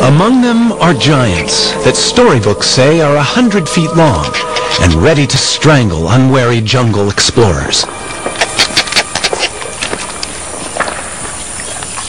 Among them are giants that storybooks say are 100 feet long and ready to strangle unwary jungle explorers.